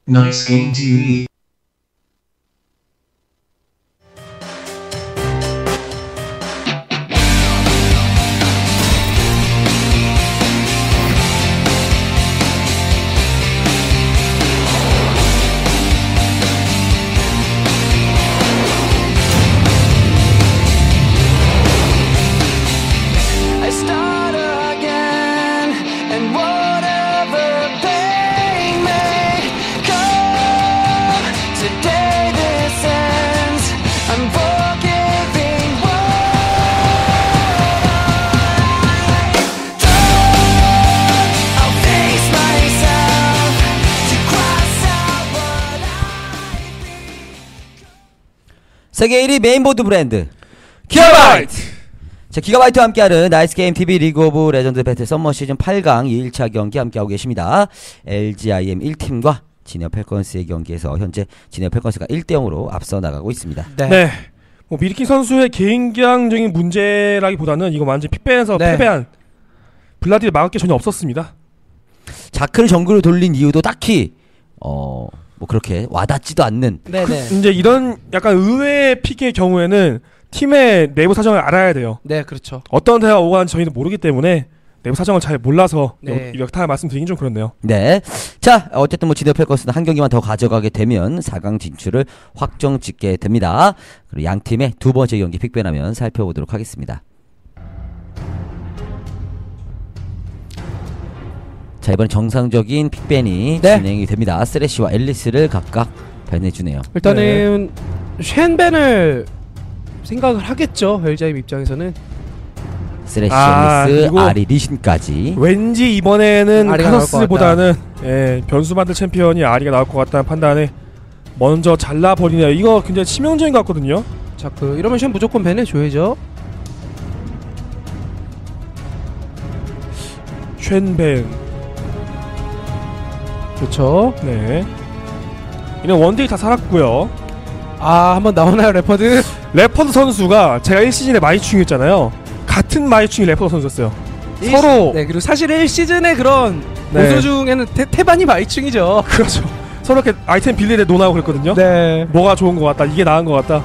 Nice Game TV. 세계 1위 메인보드 브랜드 기가바이트! 자, 기가바이트와 함께하는 나이스게임TV 리그 오브 레전드 배틀 썸머 시즌 8강 2일차 경기 함께하고 계십니다. LGIM 1팀과 진에어 펠컨스의 경기에서 현재 진에어 펠컨스가 1대0으로 앞서 나가고 있습니다. 네. 뭐 미르키 선수의 개인기량적인 문제라기보다는 이거 완전 픽밴에서 패배한 블라디를 막을 게 전혀 없었습니다. 자크를 정글로 돌린 이유도 딱히 뭐 그렇게 와닿지도 않는. 네네. 이제 이런 약간 의외의 픽의 경우에는 팀의 내부 사정을 알아야 돼요. 네, 그렇죠. 어떤 대화가 오고 가는지 저희는 모르기 때문에 내부 사정을 잘 몰라서 네. 이렇게 다 말씀드리긴 좀 그렇네요. 네. 자, 어쨌든 뭐 진에어 펠컨스는 한 경기만 더 가져가게 되면 4강 진출을 확정 짓게 됩니다. 그리고 양 팀의 두 번째 경기 픽밴하면 살펴보도록 하겠습니다. 자, 이번 정상적인 픽밴이 진행이 됩니다. 쓰레쉬와 앨리스를 각각 밴해주네요. 일단은 쉔벤을 생각을 하겠죠. LGIM 입장에서는. 쓰레쉬, 앨리스, 아리, 리신까지. 왠지 이번에는 아리가 카서스보다는 변수 만들 챔피언이 아리가 나올 것 같다는 판단에 먼저 잘라버리네요. 이거 굉장히 치명적인 것 같거든요. 자, 이러면 쉔 무조건 밴해줘야죠. 쉔벤. 그렇죠. 네. 이런 원딜 다 살았고요. 아, 한번 나오나요, 레퍼드? 레퍼드 선수가 제가 1시즌에 마이충이었잖아요. 같은 마이충이 레퍼드 선수였어요. 서로. 네, 그리고 사실 1시즌의 그런 보소 중에는 태반이 마이충이죠. 그렇죠. 서로 이렇게 아이템 빌리를 논하고 그랬거든요. 네. 뭐가 좋은 것 같다, 이게 나은 것 같다.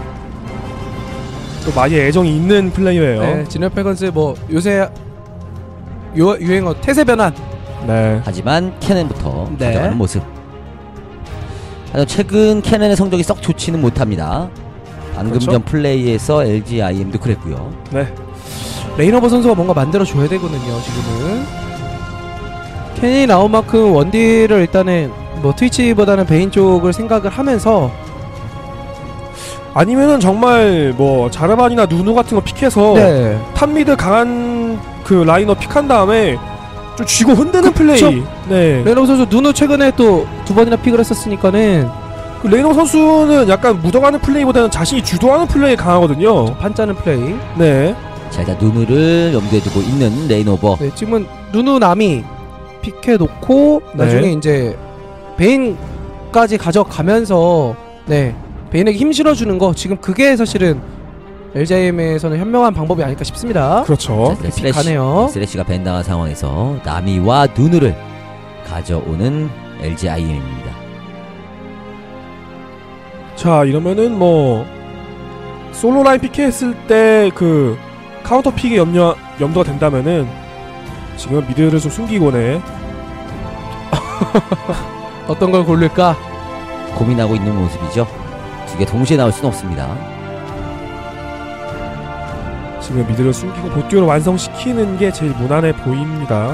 또 많이 애정이 있는 플레이어예요. 네, 진에어 펠컨스 뭐 요새 유행어 태세 변환. 네. 하지만 캐넨부터 가져가는 모습. 하지만 최근 캐넨의 성적이 썩 좋지는 못합니다. 방금 전 플레이에서 LGIM도 그랬고요. 네. 레이너버 선수가 뭔가 만들어줘야 되거든요. 지금은 캐넨이 나온 만큼 원딜을 일단은 뭐 트위치보다는 베인 쪽을 생각을 하면서, 아니면은 정말 뭐 자르반이나 누누 같은 거 픽해서 탑미드 강한 그 라이너 픽한 다음에 좀 쥐고 흔드는 플레이. 네. 레이너버 선수 누누 최근에 또 2번이나 픽을 했었으니까는 그 레이너버 선수는 약간 묻어가는 플레이보다는 자신이 주도하는 플레이에 강하거든요. 판짜는 플레이. 네. 자, 일단 누누를 염두에 두고 있는 레이노버. 네, 지금은 누누 남이 픽해놓고 나중에 이제 베인까지 가져가면서 베인에게 힘 실어주는 거, 지금 그게 사실은 LGIM에서는 현명한 방법이 아닐까 싶습니다. 그렇죠. 자, 쓰레쉬가 밴당한 상황에서 나미와 누누를 가져오는 LGIM입니다. 자, 이러면은 뭐 솔로 라인 픽했을 때 그 카운터 픽에 염두가 된다면은 지금 미드를 좀 숨기고네. 어떤 걸 고를까 고민하고 있는 모습이죠. 두 개 동시에 나올 수는 없습니다. 지금 미드를 숨기고 보듀를 완성시키는 게 제일 무난해 보입니다.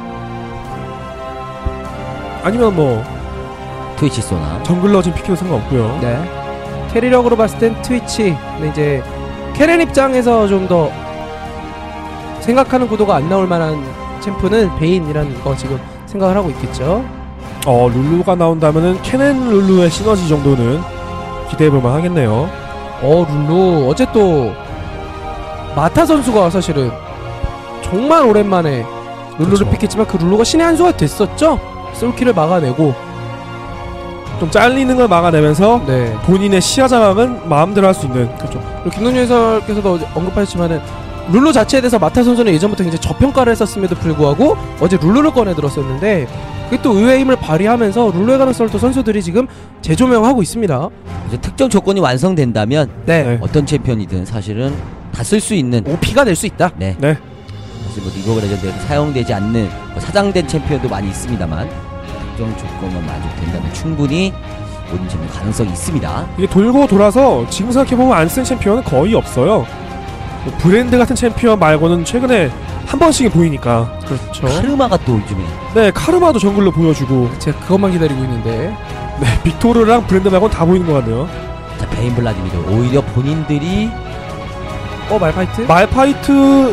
아니면 뭐 트위치 쏘나 정글러 지금 픽해도 상관없고요. 네. 캐리력으로 봤을 땐 트위치. 근데 이제 캐넨 입장에서 좀 더 생각하는 구도가 안 나올 만한 챔프는 베인이라는 거 지금 생각을 하고 있겠죠. 룰루가 나온다면은 캐넨 룰루의 시너지 정도는 기대해볼만 하겠네요. 룰루 어제 또 마타 선수가 사실은 정말 오랜만에 룰루를 픽했지만 그 룰루가 신의 한 수가 됐었죠. 솔킬을 막아내고 좀 잘리는 걸 막아내면서 본인의 시야 장악은 마음대로 할 수 있는. 그렇죠. 그리고 김동준 해설께서도 언급하셨지만은 룰루 자체에 대해서 마타 선수는 예전부터 굉장히 저평가를 했었음에도 불구하고 어제 룰루를 꺼내 들었었는데 그게 또 의외의 힘을 발휘하면서 룰루의 가능성을 또 선수들이 지금 재조명하고 있습니다. 이제 특정 조건이 완성된다면 네. 어떤 챔피언이든 사실은 다 쓸 수 있는 OP가 될 수 있다. 네. 네. 사실 뭐 리그 오브 레전드에서 사용되지 않는 뭐 사장된 챔피언도 많이 있습니다만 특정 조건만 만족된다면 충분히 모든 챔피언 가능성이 있습니다. 이게 돌고 돌아서 지금 생각해보면 안 쓴 챔피언은 거의 없어요. 뭐 브랜드 같은 챔피언 말고는 최근에 한 번씩은 보이니까. 그렇죠. 카르마가 또 요즘에 네, 카르마도 정글로 보여주고. 제가 그것만 기다리고 있는데. 네, 빅토르랑 브랜드 말고는 다 보이는 것 같네요. 자, 베인 블라디미르 오히려 본인들이 말파이트? 말파이트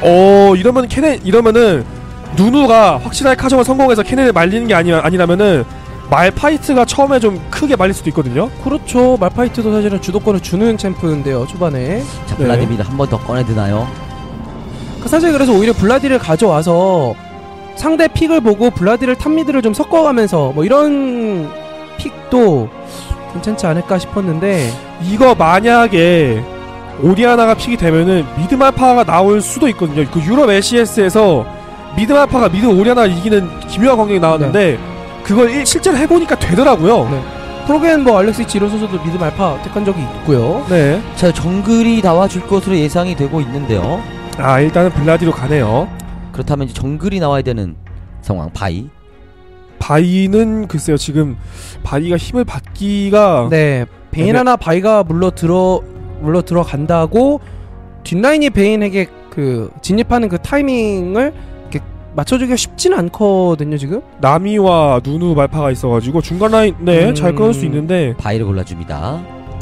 이러면은 누누가 확실하게 카정을 성공해서 캐넨을 말리는 게 아니라면은 말파이트가 처음에 좀 크게 말릴 수도 있거든요. 그렇죠. 말파이트도 사실은 주도권을 주는 챔프인데요. 초반에. 자, 블라디미르 한 번 더 꺼내드나요? 사실 그래서 오히려 블라디를 가져와서 상대 픽을 보고 블라디를 탑미드를 좀 섞어가면서 뭐 이런 픽도 괜찮지 않을까 싶었는데 이거 만약에 오리아나가 픽이 되면은 미드말파가 나올 수도 있거든요. 그 유럽 LCS에서 미드말파가 미드 오리아나를 이기는 기묘한 광경이 나왔는데 그걸 실제로 해보니까 되더라고요. 네. 프로겐 뭐 알렉스 지로 선수도 미드 말파 택한 적이 있고요. 네. 자, 정글이 나와줄 것으로 예상이 되고 있는데요. 아, 일단은 블라디로 가네요. 그렇다면 이제 정글이 나와야 되는 상황. 바이는 글쎄요, 지금 바이가 힘을 받기가 네. 베인 하나 바이가 물러 들어간다고 뒷라인이 베인에게 그 진입하는 그 타이밍을 이렇게 맞춰주기가 쉽지는 않거든요 지금. 나미와 누누 말파가 있어가지고 중간 라인 잘 끊을 수 있는데 바이를 골라줍니다.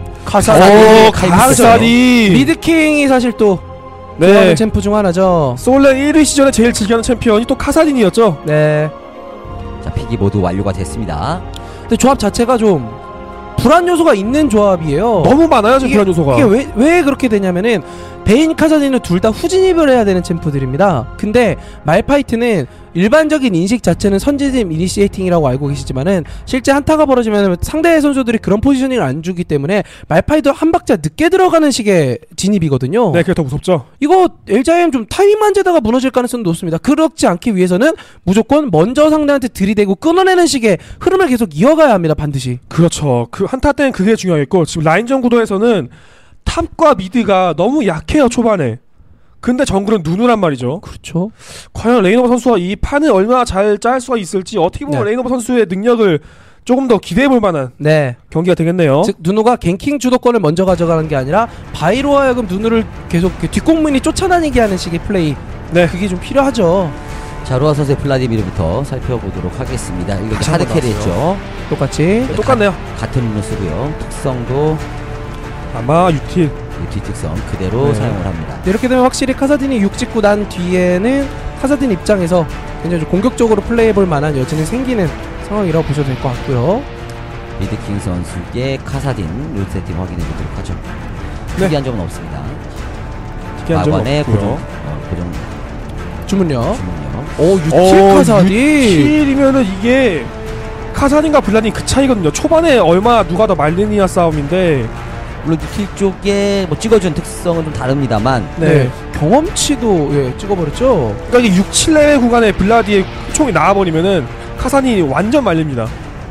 카사디 미드킹이 사실 또 네. 좋아하는 챔프 중 하나죠. 솔랭 1위 시절에 제일 즐겨하는 챔피언이 또 카사딘이었죠. 네. 자, 픽이 모두 완료가 됐습니다. 근데 조합 자체가 좀 불안 요소가 있는 조합이에요. 너무 많아요, 지금 이게- 불안 요소가. 이게 왜 그렇게 되냐면은 베인 카사딘은 둘 다 후진입을 해야 되는 챔프들입니다. 근데 말파이트는 일반적인 인식 자체는 선제짐 이니시에이팅이라고 알고 계시지만은 실제 한타가 벌어지면 상대 선수들이 그런 포지셔닝을 안 주기 때문에 말파이트 한 박자 늦게 들어가는 식의 진입이거든요. 네, 그게 더 무섭죠. 이거 LGIM 좀 타이밍만 재다가 무너질 가능성이 높습니다. 그렇지 않기 위해서는 무조건 먼저 상대한테 들이대고 끊어내는 식의 흐름을 계속 이어가야 합니다. 반드시. 그렇죠. 그 한타 때는 그게 중요했고 지금 라인전 구도에서는 탑과 미드가 너무 약해요, 초반에. 근데 정글은 누누란 말이죠. 그렇죠. 과연 레이너버 선수가 이 판을 얼마나 잘 짤 수가 있을지 어떻게 보면 네. 레이너버 선수의 능력을 조금 더 기대해볼 만한 네. 경기가 되겠네요. 즉 누누가 갱킹 주도권을 먼저 가져가는 게 아니라 바이로 하여금 누누를 계속 이렇게 뒷공문이 쫓아다니게 하는 식의 플레이. 네. 그게 좀 필요하죠. 자, 로아 선수의 블라디미르부터 살펴보도록 하겠습니다. 이거 다시 하드 한번 캐리했죠. 똑같이. 똑같네요. 같은 룰로 쓰고요. 특성도 아마 유틸. 뒤 특성 그대로 네. 사용을 합니다. 이렇게 되면 확실히 카사딘이 6 찍고 난 뒤에는 카사딘 입장에서 굉장히 좀 공격적으로 플레이해볼 만한 여지는 생기는 상황이라고 보셔도 될 것 같고요. 미드킹 선수의 카사딘 룰 세팅 확인해 보도록 하죠. 네. 특이한 점은 없습니다. 특이한 점은 마관의 없고요. 고정 주문요. 주문요. 오 유틸 카사딘. 유틸이면은 이게 카사딘과 블라딘 그 차이거든요. 초반에 얼마 누가 더 말리느냐 싸움인데 물론 유틸 쪽에 뭐 찍어준 특성은 좀 다릅니다만 네. 경험치도 찍어버렸죠. 그러니까 이게 6, 7레벨 구간에 블라디의 후총이 나와버리면은 카산이 완전 말립니다.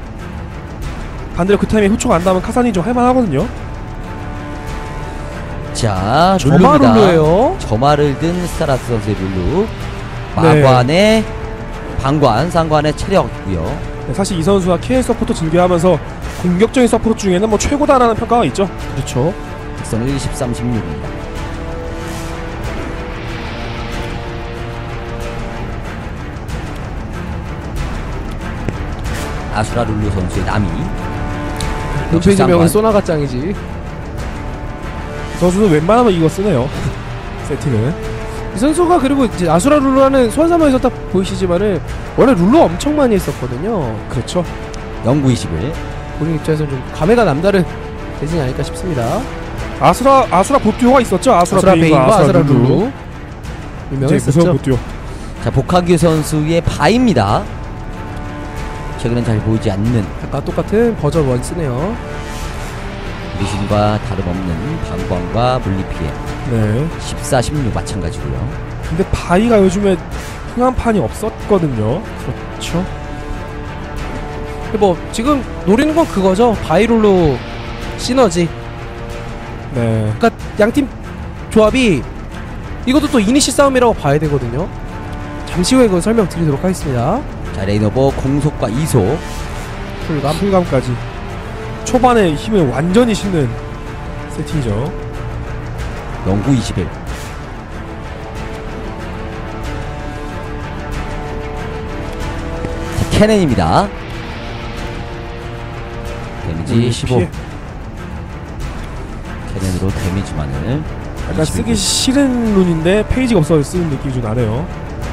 반대로 그 타임에 후총 안 나오면 카산이 좀 할만하거든요. 자, 저마 룰루입니다. 룰루예요. 저마를 든 스타라스 선수의 룰루. 네. 마관의 방관, 상관의 체력이고요. 네, 사실 이 선수가 KL 서포터 즐겨하면서 공격적인 서포터 중에는 뭐 최고다라는 평가가 있죠. 그렇죠. 특성 1, 13, 16입니다. 아수라 룰루 선수의 남이. 눈페이지명은 소나가 짱이지. 이 선수는 웬만하면 이거 쓰네요. 세팅은. 이 선수가 그리고 이제 아수라 룰루라는 수완사마에서 딱 보이시지만은 원래 룰루 엄청 많이 했었거든요. 그렇죠. 영구 21. 본인 입장에서 좀 감회가 남다른 대진이 아닐까 싶습니다. 아수라 보듀오가 있었죠. 아수라 베인과 아수라 룰루 이제 유명했었죠. 무서운 보듀오. 자, 복하규 선수의 바입니다. 최근엔 잘 보이지 않는 아까 똑같은 버전 1 쓰네요. 리신과 다름없는 방광과 물리피해. 네. 14, 16 마찬가지고요. 근데 바이가 요즘에 흥한 판이 없었거든요. 그렇죠. 뭐 지금 노리는 건 그거죠. 바이롤로 시너지. 네. 그러니까 양팀 조합이 이것도 또 이니시 싸움이라고 봐야 되거든요. 잠시 후에 그거 설명드리도록 하겠습니다. 자, 레이너버 공속과 이속. 풀감까지 초반에 힘을 완전히 싣는 세팅이죠. 영구 21. 자, 캐넨입니다. 데미지 15. 피해. 캐넨으로 데미지만을 약간 쓰기 싫은 룬인데 페이지가 없어서 쓰는 느낌이 좀 나네요.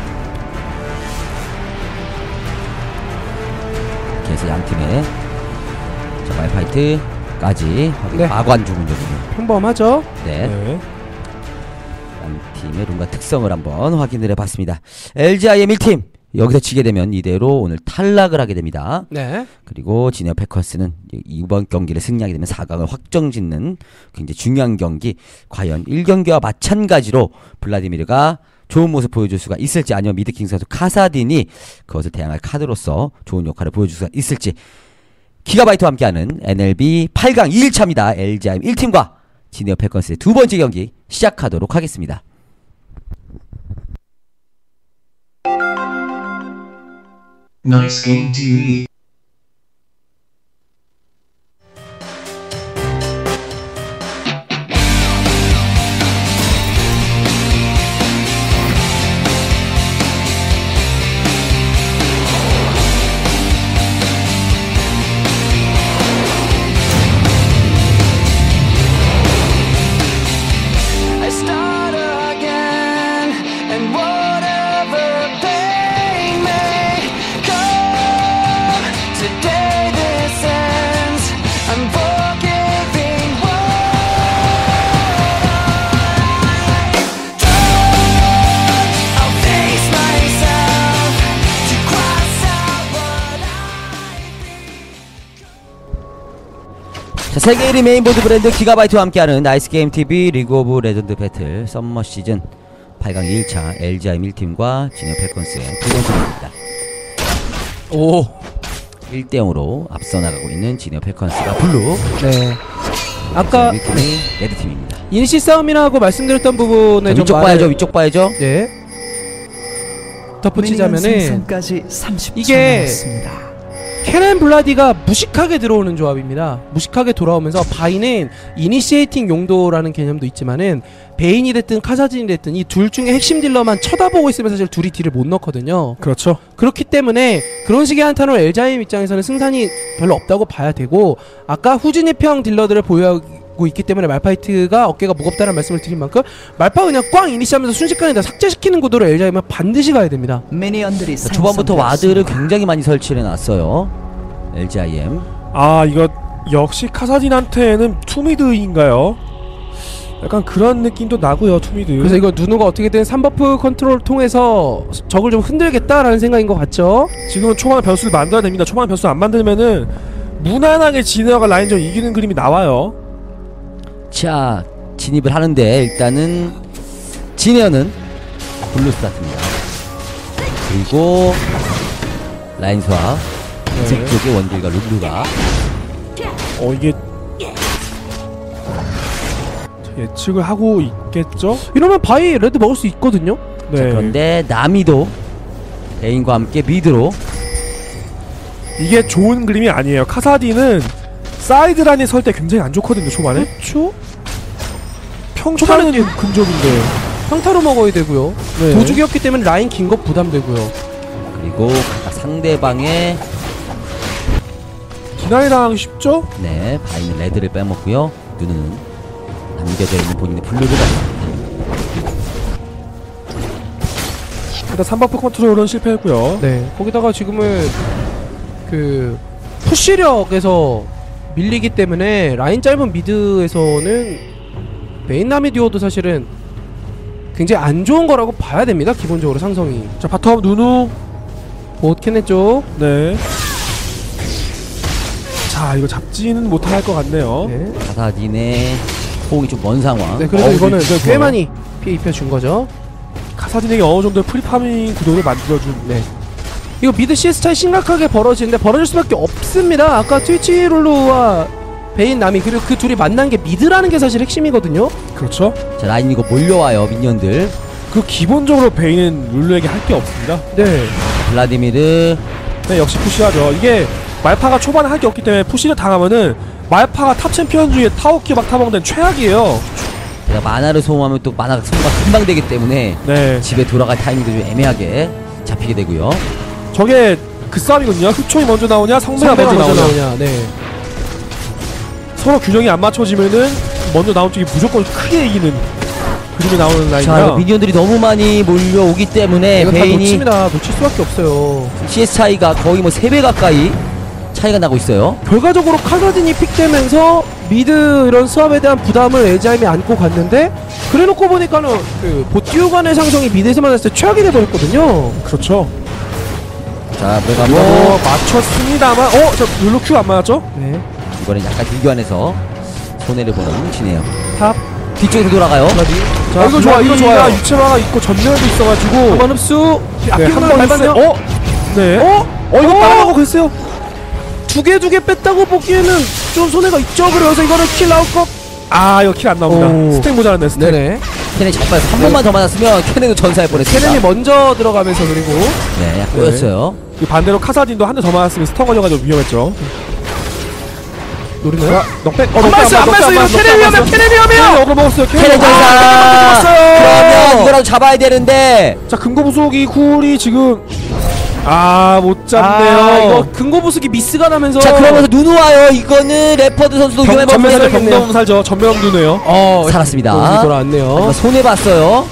이렇게 해서 양팀의 자, 말파이트까지 네. 마관 주문적이네요. 평범하죠. 네. 네. 양팀의 룬과 특성을 한번 확인을 해봤습니다. LGIM 1팀 여기서 지게 되면 이대로 오늘 탈락을 하게 됩니다. 네. 그리고 진에어 패커스는 이번 경기를 승리하게 되면 4강을 확정짓는 굉장히 중요한 경기. 과연 1경기와 마찬가지로 블라디미르가 좋은 모습 보여줄 수가 있을지, 아니면 미드킹 선수 카사딘이 그것을 대항할 카드로서 좋은 역할을 보여줄 수가 있을지. 기가바이트와 함께하는 NLB 8강 2일차입니다. LGIM 1팀과 진에어 패커스의 두 번째 경기 시작하도록 하겠습니다. Nice Game TV. I start again, and whatever pain may come, today this ends. I'm forgiving what I've done. I'll face myself to cross out what 자, 세계 1위 메인보드 브랜드 기가바이트와 함께하는 나이스게임TV 리그 오브 레전드 배틀 썸머 시즌 8강 2일차 LGIM 1팀과 진에어 패커스의 두 번째 경기입니다. 오. 1대0으로 앞서 나가고 있는 진에어 패커스가 블루, 네. 아까 1팀이 레드팀입니다. 이니시 싸움이라고 말씀드렸던 부분에 좀 위쪽 말을- 봐야죠, 위쪽 봐야죠. 네. 덧붙이자면은 생산까지 30초 이게 남았습니다. 캐넨 블라디가 무식하게 들어오는 조합입니다. 무식하게 돌아오면서 바이는 이니시에이팅 용도라는 개념도 있지만은 베인이 됐든 카사딘이 됐든 이 둘 중에 핵심 딜러만 쳐다보고 있으면 사실 둘이 딜을 못 넣거든요. 그렇죠. 그렇기 때문에 그런 식의 한타로 LGIM 입장에서는 승산이 별로 없다고 봐야 되고, 아까 후진입형 딜러들을 보유하고 있기 때문에 말파이트가 어깨가 무겁다는 말씀을 드린 만큼 말파 그냥 꽝 이니시하면서 순식간에 다 삭제시키는 구도로 LGIM은 반드시 가야 됩니다. 미니언들이 자, 초반부터 와드를 굉장히 많이 설치를 해놨어요. LGIM. 아, 이거 역시 카사딘한테는 투미드인가요? 약간 그런 느낌도 나고요. 투미드. 그래서 이거 누누가 어떻게든 3버프 컨트롤을 통해서 적을 좀 흔들겠다라는 생각인 것 같죠? 지금은 초반에 변수를 만들어야 됩니다. 초반에 변수 안 만들면은 무난하게 진에어가 라인전 이기는 그림이 나와요. 자, 진입을 하는데 일단은 진에어는 블루 스타트입니다. 그리고 라인스와 흰색 쪽의 원딜과 룰루가 이게 예측을 하고 있겠죠? 이러면 바이 레드 먹을 수 있거든요? 네. 자, 그런데 나미도 베인과 함께 미드로 이게 좋은 그림이 아니에요. 카사딘은 사이드 라인에 설 때 굉장히 안 좋거든요. 초반에. 그렇죠? 평타는 근접인데. 평타로 먹어야 되고요. 네. 도죽이었기 때문에 라인 긴 거 부담되고요. 그리고 상대방의 디나이랑 쉽죠? 네, 바이는 레드를 빼먹고요. 누누는 남겨져 있는 본인의 블루를 가져갑니다. 일단 3버프 컨트롤은 실패했고요. 네. 거기다가 지금은 그 푸시력에서 밀리기 때문에 라인 짧은 미드에서는 베인나미 듀오도 사실은 굉장히 안 좋은 거라고 봐야 됩니다. 기본적으로 상성이. 자, 바텀 누누. 봇 캐넨 쪽. 네. 자, 이거 잡지는 못할 것 같네요. 네. 카사딘의 포옹이 좀 먼 상황. 네, 그래도 이거는 굉장히 꽤 좋아요. 많이 피해 입혀준 거죠. 카사딘에게 어느 정도의 프리파밍 구도를 만들어준. 네. 이거 미드 CS 차이 심각하게 벌어지는데 벌어질 수밖에 없습니다. 아까 트위치 룰루와 베인 나미 그리고 그 둘이 만난 게 미드라는 게 사실 핵심이거든요. 그렇죠. 자, 라인 이거 몰려와요, 미니언들. 그 기본적으로 베인은 룰루에게 할 게 없습니다. 네. 블라디미르. 네, 역시 푸시하죠. 이게 말파가 초반에 할 게 없기 때문에 푸시를 당하면은 말파가 탑 챔피언 중에 타워키 막 타먹는 최악이에요. 제가 만화를 소모하면 또 만화가 소모가 금방 되기 때문에 네. 집에 돌아갈 타이밍도 좀 애매하게 잡히게 되고요. 저게 그 싸움이거든요. 흡초이 먼저 나오냐, 성배가 먼저 나오냐. 네. 서로 균형이 안 맞춰지면은 먼저 나온 쪽이 무조건 크게 이기는 그림이 나오는 자, 라인이라. 이거 미니언들이 너무 많이 몰려오기 때문에 이거 다 베인이 놓칩니다. 놓칠 수밖에 없어요. CS 차이가 거의 뭐 3배 가까이 차이가 나고 있어요. 결과적으로 카사딘이 픽되면서 미드 이런 수압에 대한 부담을 에자임이 안고 갔는데 그래놓고 보니까는 그 보티오 간의 상성이 미드에서만 했을 때 최악이 돼버렸거든요. 그렇죠. 자, 뭐 메가모 맞췄습니다만, 저 룰루 큐 안 맞았죠? 네. 이번엔 약간 딜교환해서 손해를 보는 치네요. 탑 뒤쪽에서 돌아가요. 블라디. 자, 이거 좋아, 이거 좋아요. 블라디가 유체화가 있고 전멸도 있어가지고. 한번 흡수. 네, 앞뒤로 한번 밟았네요. 했어요. 네. 이거 따라가고 그랬어요. 두 개 뺐다고 보기에는 좀 손해가 있죠. 그래서 이거는 킬 나올 것. 이거 킬 안 나옵니다. 오. 스택 모자란네, 스택. 네네. 캐넨이 잘 빠져서 한 번만 더 맞았으면 캐넨도 전사할 뻔했습니다. 캐넨이 먼저 들어가면서 그리고 네, 약간 꼬였어요. 이 반대로 카사딘도 한 대 더 맞았으면 스턴 걸려가지고 위험했죠. 노리나요? 넉백. 안 맞았어요. 안 맞았어요. 이거 캐넨 위험해요. 캐넨 위험해요. 어글 먹었어요. 캐넨 전사! 먹었어요. 그러면 이거라도 잡아야 되는데 자, 금고부속이 쿨이 지금 못 잡네요. 이거 근고부수기 미스가 나면서. 자, 그러면서 누누 와요. 이거는 레퍼드 선수도 위험해 전멸 보이네요. 병동 살죠. 전멸 누네요. 살았습니다. 다시 돌아왔네요. 하지만 손해봤어요.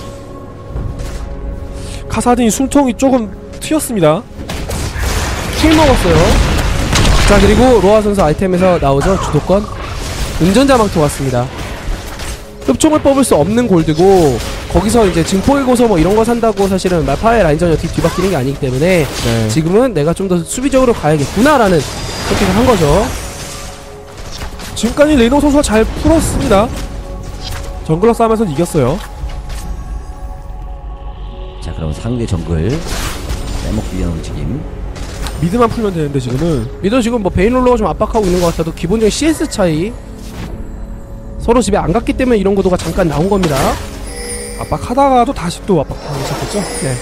카사딘이 숨통이 조금 튀었습니다. 킬 먹었어요. 자, 그리고 로아 선수 아이템에서 나오죠. 주도권 운전자 망토 왔습니다. 흡총을 뽑을 수 없는 골드고 거기서 이제 증폭의 고소 뭐 이런 거 산다고 사실은 말파의 라인전이 어떻게 뒤바뀌는 게 아니기 때문에 네. 지금은 내가 좀 더 수비적으로 가야겠구나라는 선택을 한 거죠. 지금까지 레이노 선수가 잘 풀었습니다. 정글러 싸움에서 이겼어요. 자, 그럼 상대 정글 빼먹기 위한 움직임. 미드만 풀면 되는데 지금은. 미드 지금 뭐 베인롤러가 좀 압박하고 있는 것 같아도 기본적인 CS 차이 서로 집에 안 갔기 때문에 이런 구도가 잠깐 나온 겁니다. 압박하다가도 다시 또 압박하기 시작했죠. 네.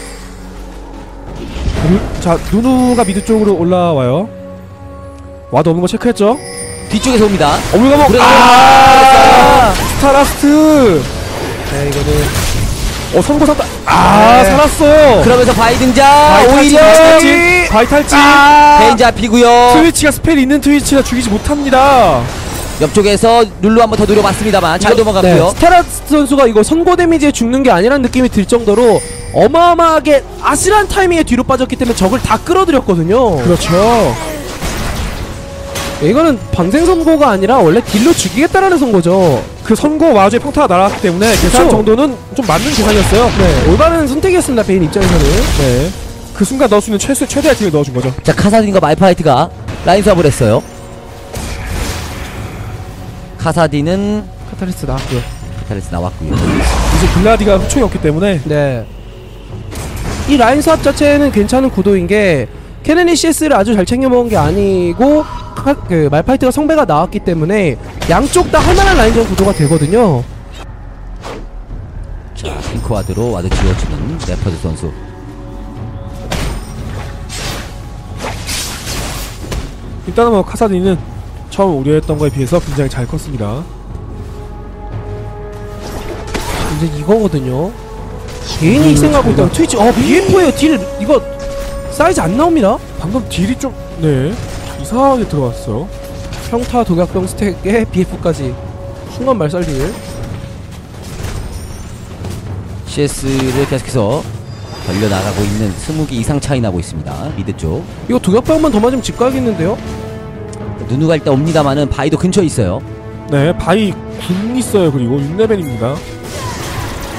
자, 누누가 미드 쪽으로 올라와요. 와도 없는 거 체크했죠. 뒤쪽에서 옵니다. 물가먹. 그래서 스타라스트. 네, 이거는 선고 샀다. 네. 살았어요. 그러면서 바이 등장. 오히려 바이탈지. 베인 잡히고요. 트위치가 스펠 있는 트위치가 죽이지 못합니다. 옆쪽에서 룰루 한번 더 노려봤습니다만 잘 도망갔고요. 네, 스타라스 선수가 이거 선고 데미지에 죽는 게 아니라는 느낌이 들 정도로 어마어마하게 아슬한 타이밍에 뒤로 빠졌기 때문에 적을 다 끌어들였거든요. 그렇죠. 이거는 방생 선고가 아니라 원래 딜로 죽이겠다라는 선고죠. 그 선고 와중에 평타가 날아갔기 때문에 계산 그렇죠. 정도는 좀 맞는 계산이었어요. 네, 올바른 선택이었습니다. 베인 입장에서는. 네. 그 순간 넣을 수 있는 최대의 딜을 넣어준 거죠. 자, 카사딘과 말파이트가 라인 수합을 했어요. 카사딘은 카타리스 나왔고요. 카타리스 나왔고요. 이제 블라디가 흡총이 없기 때문에. 네. 이 라인 수합 자체는 괜찮은 구도인 게 캐넨이 CS를 아주 잘 챙겨 먹은 게 아니고 그 말파이트가 성배가 나왔기 때문에 양쪽 다 할만한 라인전 구도가 되거든요. 자, 핑크와드로 와드 지워주는 레퍼드 선수. 일단은 뭐 카사딘은 처음 우려했던 거에 비해서 굉장히 잘 컸습니다. 이제 이거거든요. 개인이 희생하고 있다면 트위치 BF에요. 딜 이거 사이즈 안 나옵니다. 방금 딜이 좀 이상하게 들어왔어요. 평타 독약병 스택에 BF까지 순간 말살 딜. CS를 계속해서 벌려나가고 있는 20개 이상 차이 나고 있습니다. 미드 쪽. 이거 독약병만 더 맞으면 집 가야겠는데요? 누누가 일단 옵니다만은 바이도 근처에 있어요. 네, 바이 군 있어요. 그리고 6레벨입니다.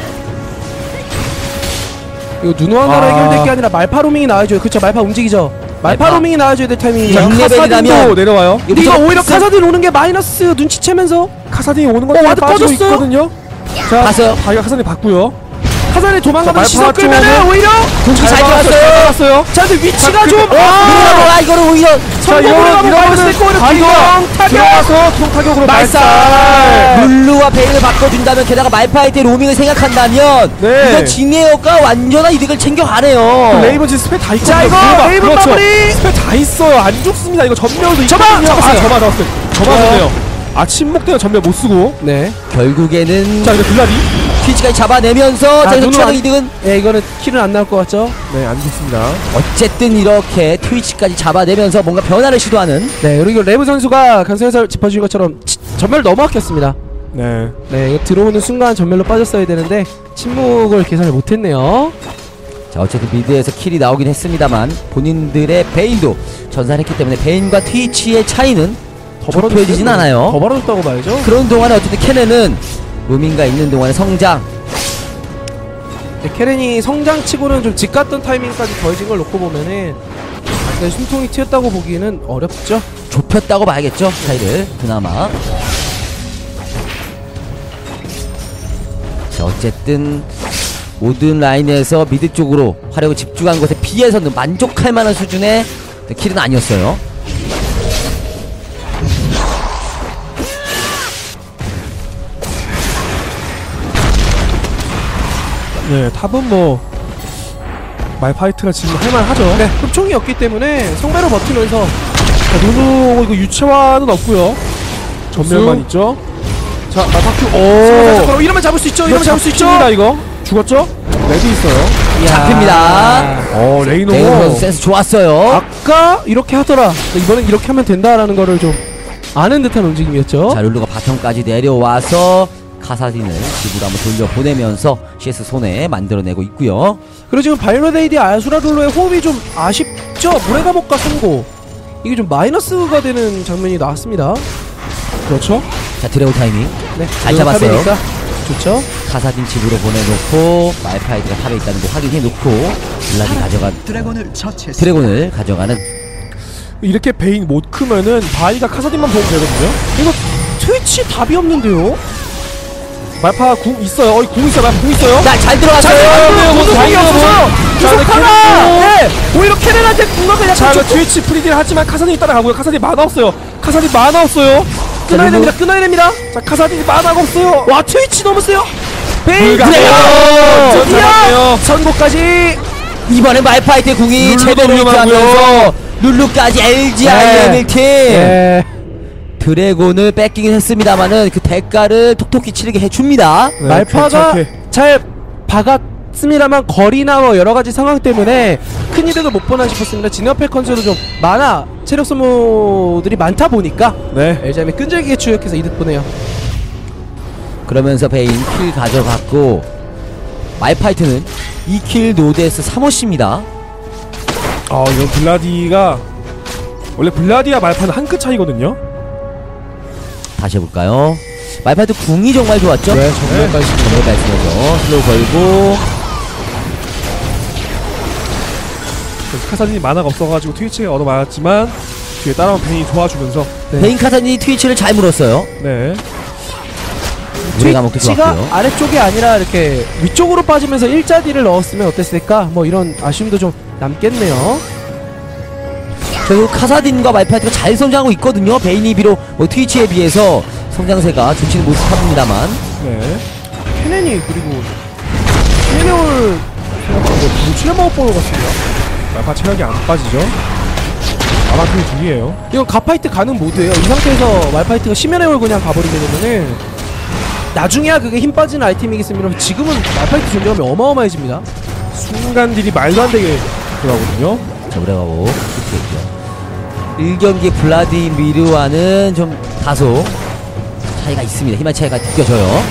이거 누누 하나로 해결될 게 아니라 말파 로밍이 나와야죠. 그쵸, 말파 움직이죠. 말파 로밍이 나와줘야 될 타이밍이죠. 자, 카사딘도 6레벨이라면 내려와요. 근데 이거 오히려 픽셀- 카사딘 오는 게 마이너스 눈치채면서 카사딘이 오는 건 와드 빠지고 꺼졌어요? 있거든요. 자, 봤어요. 자기가 카사딘 봤고요. 카사딘 도망가면 자, 시선 말파 끌면은 쪽으로. 오히려 공기 잘 들어갔어요. 들어갔어요. 자 근데 위치가 좀 아, 이거를 오히려 성공을 하고 마이너스 세코를 바이가 타격 들어가서 총 타격으로 말살. 룰루와 베인을 바꿔준다면 게다가 말파이트의 로밍을 생각한다면 네. 이건 진에어가 완전한 이득을 챙겨가네요. 레이븐 지금 스펙 다 있거든요. 자, 이거 그거 레이븐 그렇죠. 마무리. 스펙 다 있어요. 안 죽습니다. 이거 전멸도 저마! 있거든요. 잡았어요. 저마 잡았어요. 저마 좋네요. 아, 침묵대가 전멸 못 쓰고. 네. 결국에는 자, 근데 블라디. 트위치까지 잡아내면서 자, 눈으로 추가적 안- 이득은 예, 이거는 킬은 안 나올 것 같죠? 네, 안 좋습니다. 어쨌든 이렇게 트위치까지 잡아내면서 뭔가 변화를 시도하는 네, 그리고 레브 선수가 강성에서 짚어주신 것처럼 전멸 너무 아꼈습니다. 네. 네, 이거 들어오는 순간 전멸로 빠졌어야 되는데 침묵을 계산을 못했네요. 자, 어쨌든 미드에서 킬이 나오긴 했습니다만 본인들의 베인도 전사했기 때문에 베인과 트위치의 차이는 좁혀지진 않아요. 더 벌어졌다고 봐야죠. 그런 동안에 어쨌든 케넨은 루밍가 있는 동안의 성장, 네, 케렌이 성장치고는 좀 직갔던 타이밍까지 더해진 걸 놓고 보면은 아직까지 숨통이 튀었다고 보기에는 어렵죠. 좁혔다고 봐야겠죠, 차이를 그나마. 자, 어쨌든 모든 라인에서 미드 쪽으로 화력을 집중한 것에 비해서는 만족할 만한 수준의 킬은 아니었어요. 네, 탑은 뭐 말파이트가 지금 할만하죠. 네, 흡총이 없기 때문에 성배로 버티면서 자, 누누 이거 유채화는 없고요. 전멸만 있죠. 자, 말파큐. 오. 오, 이러면 잡을 수 있죠. 이러면 잡을 수 있죠. 잡힙니다, 이거. 죽었죠? 레드 있어요. 잡힙니다. 레이노. 레이노 선수 센스 좋았어요. 아까 이렇게 하더라. 이번엔 이렇게 하면 된다라는 거를 좀 아는 듯한 움직임이었죠. 자, 룰루가 바텀까지 내려와서 카사딘을 집으로 한번 돌려보내면서 CS 손에 만들어내고 있고요. 그리고 지금 바이로데이디 아수라룰로의 호흡이 좀 아쉽죠. 물의 감옥과 성고 이게 좀 마이너스가 되는 장면이 나왔습니다. 그렇죠. 자, 드래곤 타이밍 네, 잘 잡았어요. 탑이니까 좋죠. 카사딘 집으로 보내놓고 말파이드가 탑에 있다는 거 확인해놓고 블라디 가져간 드래곤을 가져가는. 이렇게 베인 못 크면은 바이가 카사딘만 보면 되거든요. 이거 트위치 답이 없는데요. 말파 궁 있어요. 궁 있어요. 말파 궁 있어요. 자, 잘 들어갔어요. 공격이 없어서 부족하다. 네, 오히려 케넨한테 궁극을 자, 약간 이거 좀 트위치 프리딜 하지만 카사딘이 따라가고요. 카사딘 만화 없어요. 카사딘 만화 없어요. 끊어야 됩니다. 끊어야 됩니다. 자, 카사딘이 만화가 없어요. 와, 트위치 너무 세요. 베인 불가해요. 전 잡았네요. 선고까지. 이번에 말파이트의 궁이 룰루도 제대로 위험하고요. 일치하면서 룰루까지 LGIML 팀 네. 드래곤을 뺏기긴 했습니다만은 그 대가를 톡톡히 치르게 해줍니다. 네, 말파가 괜찮게. 잘 박았습니다만 거리나 뭐 여러 가지 상황 때문에 큰 이득을 못 보나 싶었습니다. 진화 펠컨즈도 좀 많아 체력 소모들이 많다 보니까 네. 엘자임이 끈질기게 추격해서 이득 보네요. 그러면서 베인 킬 가져갔고 말파이트는 2킬 노데스 3호씨입니다. 이거 블라디가 원래 블라디와 말파는 한 끗 차이거든요. 다시 해볼까요? 말파이트 궁이 정말 좋았죠? 네, 정면까지 정면까지 쓰면서 슬로우 걸고 그래서 카사딘이 만화가 없어가지고 트위치가 얻어맞았지만 뒤에 따라온 베인이 도와주면서 네. 베인 카사딘이 트위치를 잘 물었어요. 네. 물의 감옥도 트위치가 좋았고요. 아래쪽이 아니라 이렇게 위쪽으로 빠지면서 일자디를 넣었으면 어땠을까? 뭐 이런 아쉬움도 좀 남겠네요. 결국 카사딘과 말파이트가 잘 성장하고 있거든요. 베인이 비록 뭐 트위치에 비해서 성장세가 좋지는 못합니다만 네. 케넨이 그리고 케넨을 생각하고 무칠레마법 보러 갔습니다. 말파 체력이 안 빠지죠. 아마트이 둘이에요. 이건 가파이트 가는 모드예요. 이 상태에서 말파이트가 심연의 그냥 가버리게 되면은 나중에야 그게 힘 빠지는 아이템이겠습니다만 지금은 말파이트 존재감이 어마어마해집니다. 순간 딜이 말도 안 되게 들어가거든요. 자, 그래가고 끝이겠죠. 1경기 블라디미르와는 좀 다소 차이가 있습니다. 힘의 차이가 느껴져요.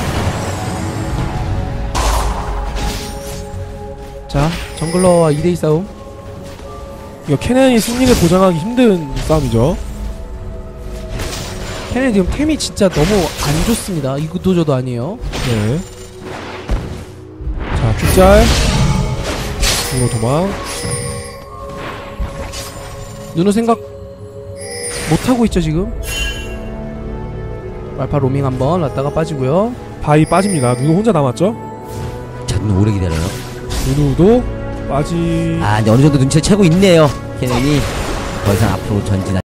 자, 정글러와 2대2 싸움. 이거 케넨이 승리를 보장하기 힘든 싸움이죠. 케넨 지금 템이 진짜 너무 안 좋습니다. 이 구도저도 아니에요. 네. 자, 큐짤. 이거 도망. 누누 생각 못하고 있죠 지금. 말파 로밍 한번 왔다가 빠지고요. 바이 빠집니다. 누누 혼자 남았죠? 자, 눈 오래 기다려요. 누누도 빠지. 아, 근데 어느 정도 눈치를 채고 있네요. 캐넨이 더 이상 앞으로 전진.